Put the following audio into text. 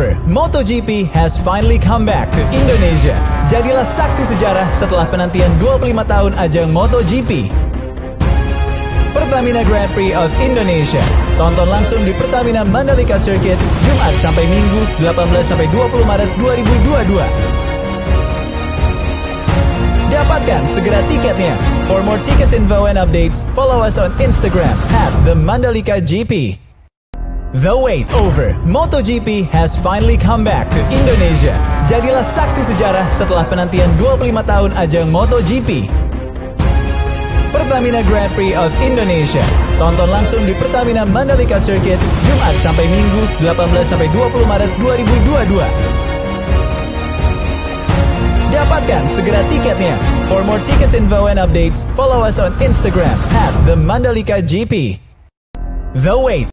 over, MotoGP has finally come back to Indonesia. Jadilah saksi sejarah setelah penantian 25 tahun ajang MotoGP. Pertamina Grand Prix of Indonesia. Tonton langsung di Pertamina Mandalika Circuit, Jumat sampai Minggu, 18-20 Maret 2022. Dapatkan segera tiketnya. For more tickets info and updates, follow us on Instagram @TheMandalikaGP. The wait over, MotoGP has finally come back to Indonesia. Jadilah saksi sejarah setelah penantian 25 tahun ajang MotoGP. Pertamina Grand Prix of Indonesia. Tonton langsung di Pertamina Mandalika Circuit, Jumat sampai Minggu, 18-20 Maret 2022. Dapatkan segera tiketnya. For more tickets info and updates, follow us on Instagram @TheMandalikaGP. The wait